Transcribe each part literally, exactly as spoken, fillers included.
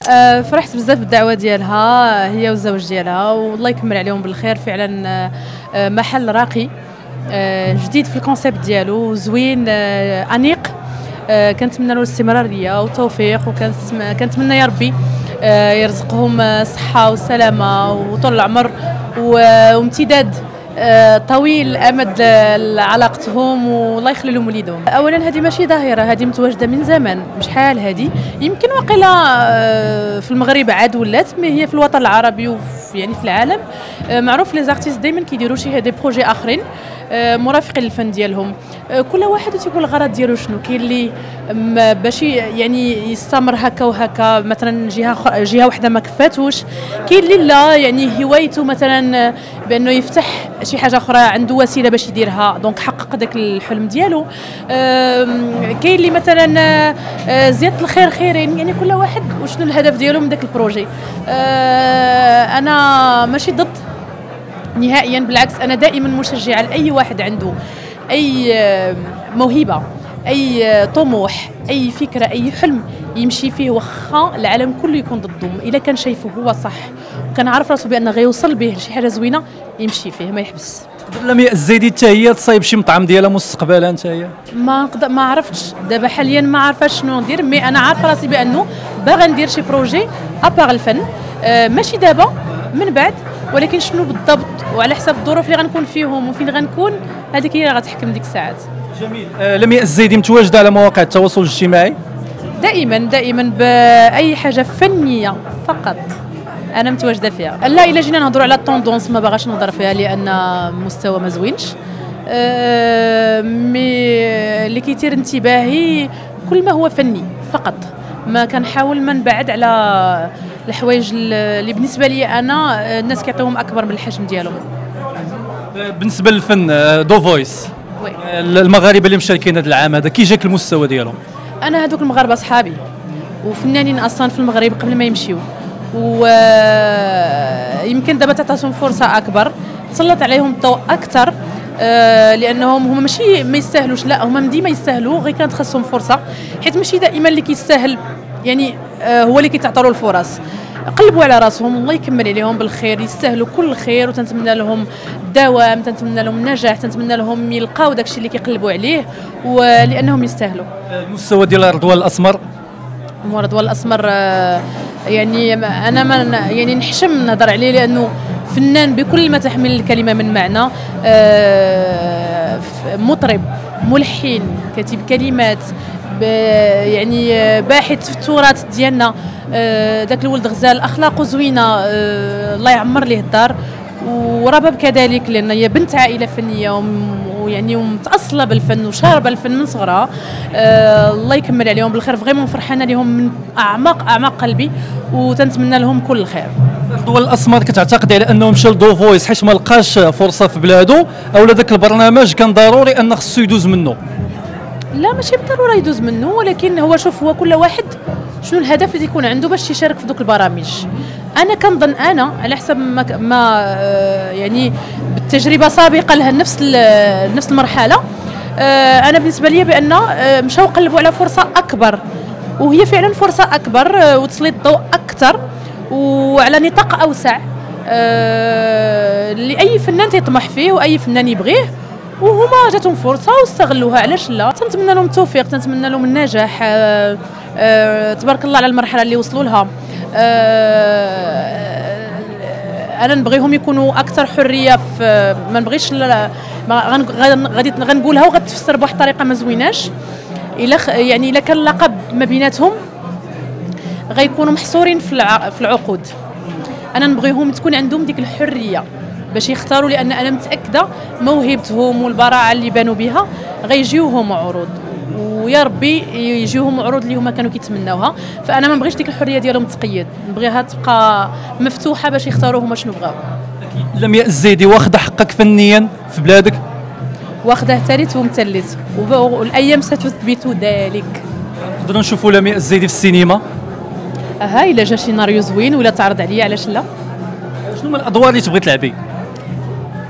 آه فرحت بزاف بالدعوه ديالها هي والزوج ديالها، والله يكمل عليهم بالخير. فعلا آه محل راقي آه جديد في الكونسيبت ديالو، زوين آه انيق. آه كنتمنى له الاستمراريه والتوفيق، وكنتمنى يا ربي آه يرزقهم صحه وسلامه وطول العمر وامتداد آه طويل الامد لعلاقتهم، والله يخلي لهم وليدهم. اولا هذه ماشي ظاهره، هذه متواجده من زمان، مش حال هذه يمكن وقيلا آه في المغرب عاد ولات، مي هي في الوطن العربي وفي يعني في العالم آه معروف لي زارتيست دائما كيديروا شي دي بروجي اخرين آه مرافقين للفن ديالهم. آه كل واحد تيقول الغرض ديالو شنو. كاين اللي باش يعني يستمر هكا وهكا، مثلا جهه جهه وحده ما كفاتوش. كاين اللي لا يعني هوايته مثلا بانه يفتح شي حاجه اخرى، عنده وسيله باش يديرها دونك حقق داك الحلم ديالو. كاين اللي مثلا زياده الخير خيرين، يعني كل واحد وشنو الهدف ديالو من داك البروجي. انا ماشي ضد نهائيا، بالعكس انا دائما مشجعه لاي واحد عنده اي موهبه، اي طموح، اي فكره، اي حلم يمشي فيه، واخا العالم كله يكون ضده، الا كان شايفه هو صح وكان عارف راسو بان غيوصل به لشي حاجه زوينه يمشي فيه ما يحبس. لمياء الزايدي حتى هي تصايب شي مطعم ديالها مستقبلا حتى هي؟ ما نقدر ما عرفتش دابا حاليا، ما عارفاش شنو ندير، مي انا عارفه راسي بانه باغا ندير شي بروجي ابار الفن. آه ماشي دابا، من بعد، ولكن شنو بالضبط وعلى حسب الظروف اللي غنكون فيهم وفين غنكون، هذيك هي اللي غتحكم ديك الساعات. جميل. آه لمياء الزايدي متواجده على مواقع التواصل الاجتماعي؟ دائما دائما باي حاجه فنيه فقط انا متواجده فيها. لا الا جينا نهضروا على الطوندونس ما باغاش نهضر فيها لان مستوى ما زوينش. أه مي اللي كيثير انتباهي كل ما هو فني فقط، ما كنحاول ما نبعد على الحوايج اللي بالنسبه لي انا الناس كيعطيوهم اكبر من الحجم ديالهم. بالنسبه للفن دو فويس، المغاربه اللي مشاركين هذا العام هذا كي جاك المستوى ديالهم؟ انا هذوك المغاربه صحابي وفنانين اصلا في المغرب قبل ما يمشيو، ويمكن دابا تعطاتهم فرصه اكبر، تسلط عليهم الضوء اكثر. آه لانهم هما ماشي ما يستاهلوش، لا هما ديما يستاهلوا، غير كانت خاصهم فرصه، حيت ماشي دائما اللي كيستاهل يعني آه هو اللي كيتعطى له الفرص. قلبوا على راسهم، الله يكمل عليهم بالخير، يستاهلوا كل خير، وتنتمنى لهم الدوام، تنتمنى لهم النجاح، تنتمنى لهم يلقاو داكشي اللي كيقلبوا عليه، ولانهم يستاهلوا. المستوى ديال رضوان الاسمر؟ رضوان الاسمر آه يعني انا ما يعني نحشم نهضر عليه لانه فنان بكل ما تحمل الكلمه من معنى. آه مطرب، ملحن، كاتب كلمات، يعني باحث في التراث ديالنا. آه داك الولد غزال اخلاقه زوينه، آه الله يعمر ليه الدار. ورباب كذلك، لان هي بنت عائله فنيه ويعني ومتاصله بالفن وشاربه الفن من صغرها. آه الله يكمل عليهم بالخير، فريمون فرحانه لهم من اعماق اعماق قلبي، وتنتمنى لهم كل الخير. رضوان الاسمر كتعتقد على انه مشى لدو فويس حيت ما لقاش فرصه في بلادو، اولا ذاك البرنامج كان ضروري ان خصو يدوز منه؟ لا ماشي بالضروره يدوز منه، ولكن هو شوف هو كل واحد شنو الهدف اللي يكون عنده باش يشارك في دوك البرامج. انا كنظن انا على حسب ما, ما يعني بالتجربه سابقه لها نفس نفس المرحله، انا بالنسبه لي بان مشاو قلبوا على فرصه اكبر، وهي فعلا فرصه اكبر وتسليط الضوء اكثر وعلى نطاق اوسع لاي فنان تيطمح فيه واي فنان يبغيه، وهما جاتهم فرصه واستغلوها، علاش لا. تنتمنى لهم التوفيق، تنتمنى لهم النجاح. أه أه تبارك الله على المرحله اللي وصلوا لها. أه انا نبغيهم يكونوا اكثر حريه، في ما نبغيش غادي غنقولها وغتفسر بواحد الطريقه ما زويناش. الا يعني الا كان اللقب ما بيناتهم غيكونوا محصورين في في العقود. انا نبغيهم تكون عندهم ديك الحريه باش يختاروا، لان انا متاكده موهبتهم والبراعه اللي بانوا بها غيجيوهم عروض، ويا ربي يجيوهم عروض اللي هما كانوا كيتمناوها. فانا ما نبغيش ديك الحريه ديالهم تقيد، نبغيها تبقى مفتوحه باش يختاروا هما شنو بغاو. لمياء الزايدي واخده حقك فنيا في بلادك؟ واخده ثالث ومثلث، والايام ستثبت ذلك. نقدروا نشوفوا لمياء الزايدي في السينما؟ اها الا جا شي ناريو زوين ولا تعرض عليا علاش لا. شنو هما الادوار اللي تبغي تلعبي؟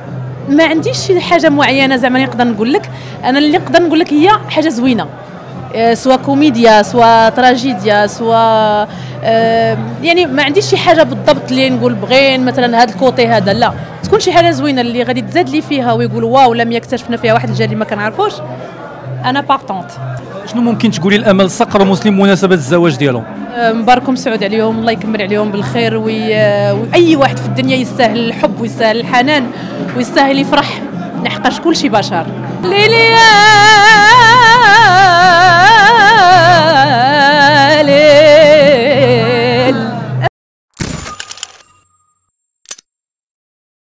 ما عنديش شي حاجه معينه زعما نقدر نقول لك، انا اللي نقدر نقول لك هي حاجه زوينه، سواء كوميديا سواء تراجيديا سواء يعني ما عنديش شي حاجه بالضبط اللي نقول بغين مثلا هذا الكوتي هذا، لا تكون شي حاجه زوينه اللي غادي تزاد لي فيها ويقولوا واو لم يكتشفنا فيها واحد الجريمه ما كنعرفوش، انا بارطونت. شنو ممكن تقولي لامل صقر ومسلم بمناسبه الزواج ديالهم؟ مباركم سعود عليهم، الله يكمل عليهم بالخير، واي واحد في الدنيا يستاهل الحب ويستاهل الحنان ويستاهل يفرح، لحقاش كلشي بشر. ليلي